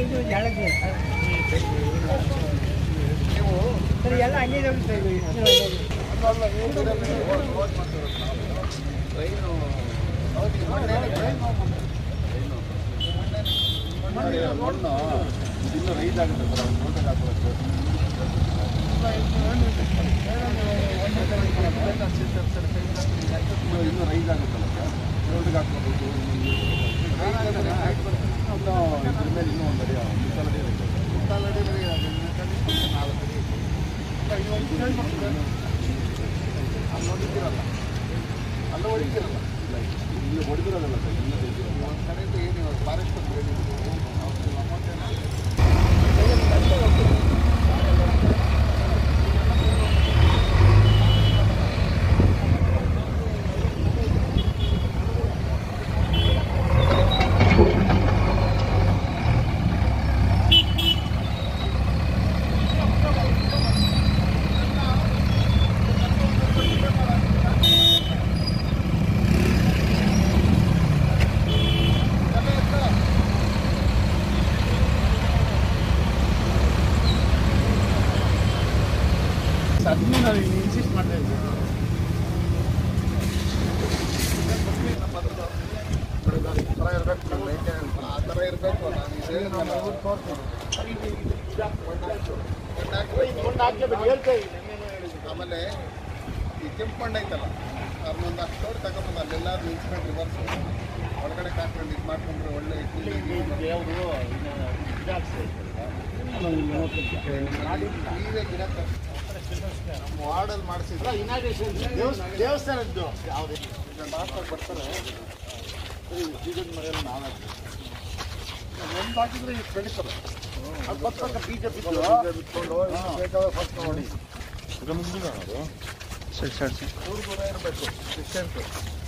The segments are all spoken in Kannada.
ಸರಿ ಎಲ್ಲ ಹಂಗೆ ಮಣ್ಣು ಇನ್ನೂ ರೈಸ್ ಆಗುತ್ತೆ ಸರ್ ರೋಟಿಗೆ ಹಾಕೋಕ್ಕೆ ಇನ್ನೂ ರೈಸ್ ಆಗುತ್ತಲ್ಲ ಸರ್ ರೋಟಿಗೆ ಹಾಕ್ಕೋಬೇಕು ಇದ್ರ ಮೇಲೆ ಇನ್ನೂ ಒಂದು ಅಡಿ ಅಲ್ಲಿ ಹೊಡಿತಿರಲ್ಲ ಅಲ್ಲ ಹೊಡಿತಿರಲ್ಲ ಇಲ್ಲಿ ಹೊಡೆದಿರೋದಲ್ಲ ಸರ್ ಇನ್ನೂ ಒಂದು ಕಡೆಯಿಂದ ಏನು ಫಾರೆಸ್ಟ್ ಅದನ್ನು ನಾವು ಇನ್ಸಿಸ್ಟ್ ಮಾಡ್ತಾ ಇದ್ದೀವಿ ಆ ಥರ ಇರಬೇಕು ಆಮೇಲೆ ಈ ಕೆಂಪು ಮಣ್ಣು ಐತಲ್ಲ ಅವ್ರನ್ನೊಂದು ಅಷ್ಟು ತೋಡಿ ತಗೊಂಬಂದು ಅಲ್ಲೆಲ್ಲಾದ್ರು ನಿಲ್ಸ್ಕೊಂಡು ರಿವರ್ಸ್ ಒಳಗಡೆ ಹಾಕೊಂಡು ಇದು ಮಾಡ್ಕೊಂಡ್ರೆ ಒಳ್ಳೆ ನೀವೇ ಗಿಡ ನಮ್ಮ ವಾರ್ಡಲ್ಲಿ ಮಾಡಿಸಿದ್ರೆ ದೇವಸ್ಥಾನದ್ದು ಯಾವುದೇ ಬರ್ತಾರೆ ಬೀಜದ ಮರೆಯಲ್ಲಿ ನಾವು ಒಂದು ಹಾಕಿದ್ರೆ ಈಗ ಬೆಳೀತಾರೆ ಅದು ಬರ್ತಾರೆ ಬೀಜ ಬಿತ್ಕೊಂಡು ಬೇಕಾದ್ರೆ ಫಸ್ಟ್ ನೋಡಿ ದೂರ ದೂರ ಇರಬೇಕು ಡಿಸ್ಟೆನ್ಸು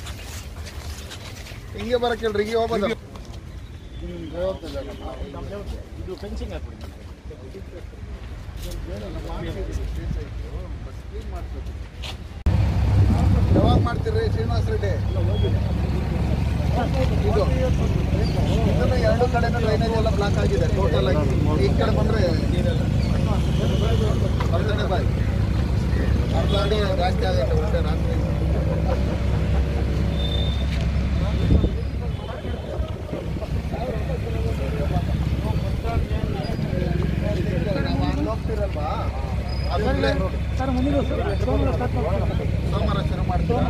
ಹಿಂಗೆ ಬರಕ್ಕೆ ಹೇಳ್ರಿ ಹಿಂಗೆ ಹೋಗೋದು ಇದು ಫೆನ್ಸಿಂಗ್ ಹಾಕ್ಬಿಡಿ ಯಾವಾಗ ಮಾಡ್ತೀರಿ ಶ್ರೀನಿವಾಸ ರೆಡ್ಡಿ ಇದು ಇದನ್ನು ಎರಡು ಕಡೆನೂ ಡ್ರೈನೇಜ್ ಎಲ್ಲ ಬ್ಲಾಕ್ ಆಗಿದೆ ಟೋಟಲ್ ಆಗಿ ಈ ಕಡೆ ಬಂದರೆ ಹೊರಗಡೆ ಬಾಯಿ ಅರ್ಧ ಅಡಿ ಜಾಸ್ತಿ ಆಗುತ್ತೆ ಹೊಟ್ಟೆ ರಾತ್ರಿ ಹೋಗ್ತಿರಲ್ವಾ ಅದರಲ್ಲೇ ಸೋಮವಾರ ಶುರು ಮಾಡ್ತೀರಾ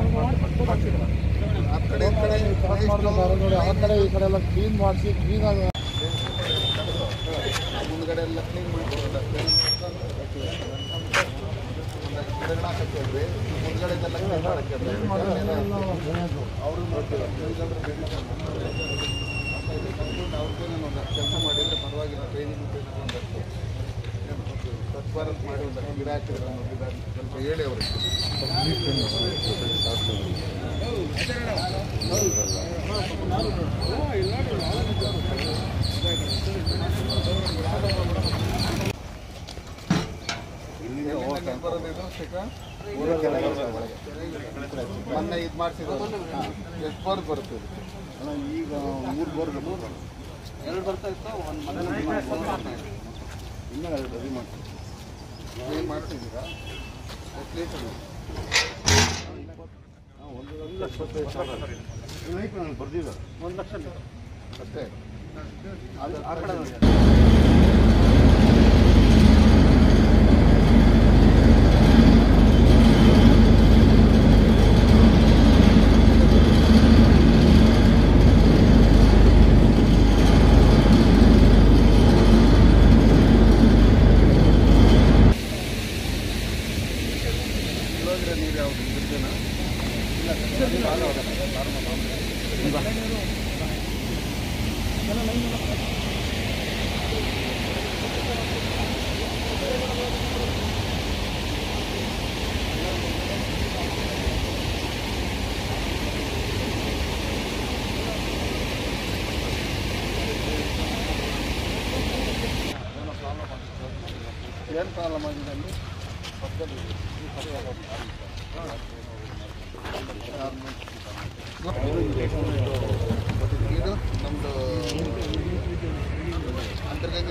ಆ ಕಡೆ ಈ ಕಡೆ ಎಲ್ಲ ಕ್ಲೀನ್ ಮಾಡಿಸಿ ಕ್ಲೀನಾಗಿ ಮುಂದ್ಗಡೆ ಎಲ್ಲ ಕ್ಲೀನ್ ಮಾಡ್ಕೊಡ್ರಿ ಮುಂದ್ಗಡೆದೆಲ್ಲ ಕ್ಲೀನ್ ಮಾಡಕ್ಕೆ ಅವರು ಅವ್ರಿಗೇನು ಒಂದಷ್ಟು ಕೆಲಸ ಮಾಡಿದರೆ ಪರವಾಗಿಲ್ಲ ಟ್ರೈನಿಂಗ್ ಒಂದಷ್ಟು ಸ್ವಚ್ಛ ಭಾರತ್ ಮಾಡಿ ಒಂದಷ್ಟು ಗಿಡ ಹಾಕಿದ್ರೆ ಒಂದು ಗಿಡ ಸ್ವಲ್ಪ ಹೇಳಿ ಅವ್ರಿಗೆ ಬರೋದಿದು ಮೊನ್ನೆ ಇದು ಮಾಡ್ಸಿದ್ರು ಎಷ್ಟು ಬೋರ್ ಬರುತ್ತೆ ಈಗ 3 ಬೋರ್ 2 ಬರ್ತಾ ಇತ್ತು ಒಂದು ಮನೆ ಇನ್ನೂ ರೆಡಿ ಮಾಡ್ತೀವಿ ಏನು ಮಾಡ್ತಿದ್ದೀರಾ ಎಷ್ಟು ಲೀಟರ್ 1,25,000 ಬರ್ದಿದ್ದಾರೆ 1 ಲಕ್ಷ ಅಷ್ಟೇ ಅದು ಆ ಕಡೆ ನೀರು ಯಾವುದು ಬಿಡ್ತೇನಾ ಏನು ಪ್ರಾಬ್ಲಮ್ ಆಗಿದೆ ಅಲ್ಲಿ ಪಕ್ಕದಲ್ಲಿ ಇದು ನಮ್ಮದು ಅಂತರ್ಗಂಗೆ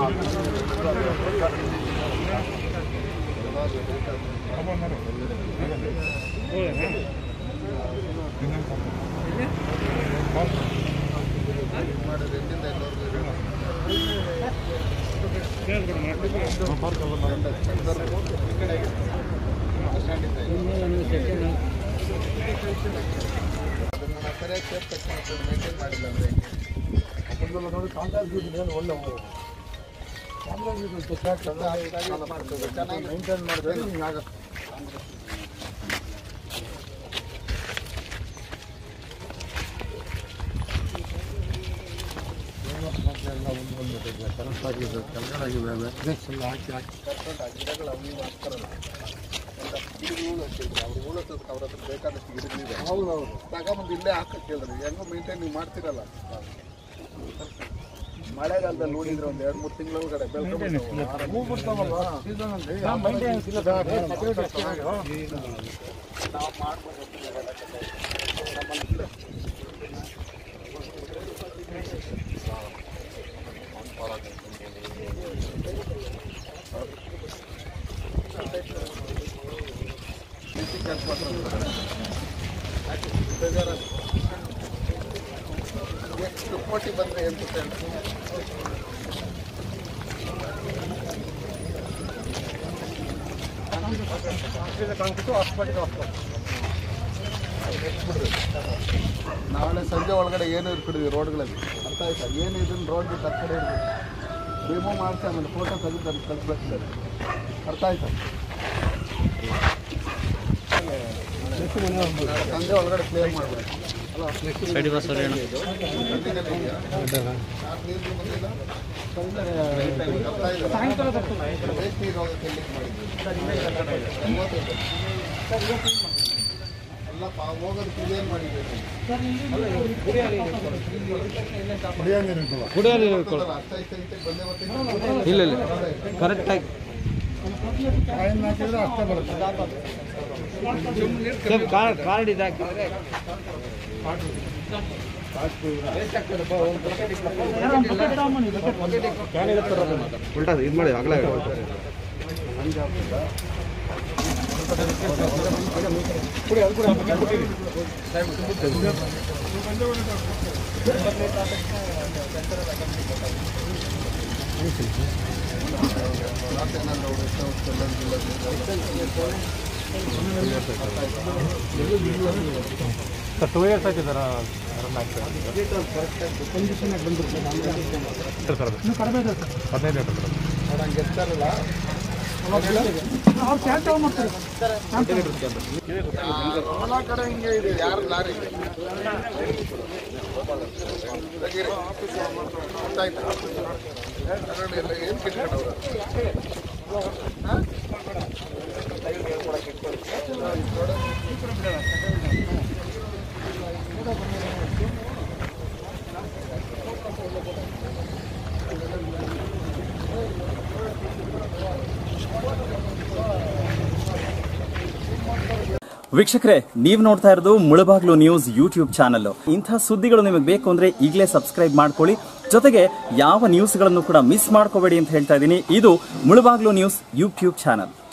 ಸರಿಯಾಗಿ ಸೇಫ್ ಮೇಂಟೈನ್ ಮಾಡಿಲ್ಲ ಅಂದರೆ ನೋಡಿ ಕಾಂಟ್ಯಾಕ್ಟ್ ಒಳ್ಳೆ ಚೆನ್ನಾಗಿ ಮೇಂಟೈನ್ ಮಾಡಿದ್ರೆ ನಿಮ್ಗೆ ಆಗುತ್ತೆ. ಗಿಡಗಳು ಅವ್ರು ಹಾಕ್ತಾರಲ್ಲ ಅವ್ರು ಉಳಿಸೋದಕ್ಕೆ ಅವ್ರ ಹತ್ರ ಬೇಕಾದಷ್ಟು ಗಿಡಗಳಿದೆ. ಹೌದು ತಗೊಂಬಂದು ಇಲ್ಲೇ ಹಾಕಕ್ಕೆ ಹೇಳಿದ್ರಿ ಹೆಂಗೋ ಮೇಂಟೈನ್ ನೀವು ಮಾಡ್ತಿರಲ್ಲ. ಮಳೆಗಾಲದಲ್ಲಿ ನೋಡಿದ್ರೆ ಒಂದು 2-3 ತಿಂಗಳ ಒಳಗಡೆ ಹೂ ಬಿಡ್ತಾವಲ್ಲ ನಾವು ಮಾಡ್ಬೋದು. ಎಷ್ಟು ಕೋಟಿ ಬಂದರೆ ಏನು ನಾಳೆ ಸಂಜೆ ಒಳಗಡೆ ಏನು ಇರ್ಬಿಡಿದ್ವಿ ರೋಡ್ಗಳಲ್ಲಿ. ಅರ್ಥ ಆಯ್ತಾ? ಏನು ಇದನ್ನು ರೋಡ್ ಬಿಟ್ಟು ಆ ಕಡೆ ಇರ್ಬೇಕು, ರಿಮೂವ್ ಮಾಡಿಸಿ ಆಮೇಲೆ ಫೋಟೋ ತೆಗೆದು ಅದಕ್ಕೆ ಕಳಿಸ್ಬೇಕು. ಅರ್ಥ ಆಯ್ತಾ? ಸಂಜೆ ಒಳಗಡೆ ಕ್ಲಿಯರ್ ಮಾಡಬೇಕು. ಅಲ್ಲಪ್ಪ ಹೋಗೋದು ಕ್ಲಿಯರ್ ಮಾಡಿಬೇಕು. ಇಲ್ಲ ಇಲ್ಲ ಕರೆಕ್ಟಾಗಿ ಕಾರ್ಡ್ ಇದಾಕಿದ್ರೆ ಉಲ್ಟಾ ಇದು ಮಾಡಿ ಆಗಲೇ ಸರ್ 2 years ಆಯ್ತು ಸರ್ ರನ್ ಆಗ್ತದೆ ಕಂಡೀಷನ್ ಆಗಿ ಬಂದಿರುತ್ತೆ ಸರ್. ಇನ್ನೂ ಕಡಿಮೆ ಇದೆ ಸರ್, 15 ಲೀಟರ್ ಸರ್. ಅವ್ರು ಹಂಗೆ ಎತ್ತಾರಲ್ಲ ಅವ್ರು ಕ್ಯಾನ್ ತಗೊಂಡು ಮಾಡ್ತಾರೆ. ಎಲ್ಲ ಕಡೆ ಹಿಂಗೆ ಇದೆ. ಯಾರು ಲಾರಿ ಗೊತ್ತಾಯ್ತಾ? ಏನು ಕಿಟ್ಕೊಂಡವ್ರು ವೀಕ್ಷಕರೇ, ನೀವು ನೋಡ್ತಾ ಇರೋದು ಮುಳಬಾಗ್ಲು ನ್ಯೂಸ್ ಯೂಟ್ಯೂಬ್ ಚಾನಲ್. ಇಂಥ ಸುದ್ದಿಗಳು ನಿಮಗೆ ಬೇಕು ಅಂದ್ರೆ ಈಗಲೇ ಸಬ್ಸ್ಕ್ರೈಬ್ ಮಾಡ್ಕೊಳ್ಳಿ. ಜೊತೆಗೆ ಯಾವ ನ್ಯೂಸ್ಗಳನ್ನು ಕೂಡ ಮಿಸ್ ಮಾಡ್ಕೋಬೇಡಿ ಅಂತ ಹೇಳ್ತಾ ಇದ್ದೀನಿ. ಇದು ಮುಳಬಾಗ್ಲು ನ್ಯೂಸ್ ಯೂಟ್ಯೂಬ್ ಚಾನಲ್.